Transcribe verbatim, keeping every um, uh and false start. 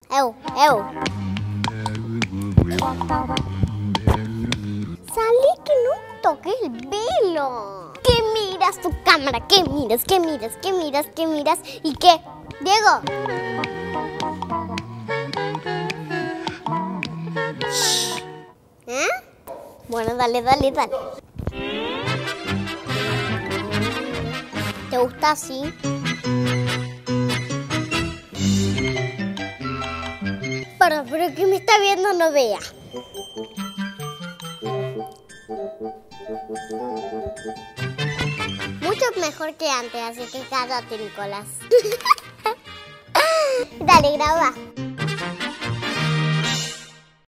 Eu, eu. Salí, que no me toques el pelo. ¿Qué miras tu cámara? ¿Qué miras? ¿Qué miras? ¿Qué miras? ¿Qué miras? ¿Y qué? Diego. Shh. ¿Eh? Bueno, dale, dale, dale. ¿Te gusta así? Pero, pero que me está viendo no vea. Mucho mejor que antes, así que cállate, Nicolás. Dale, graba.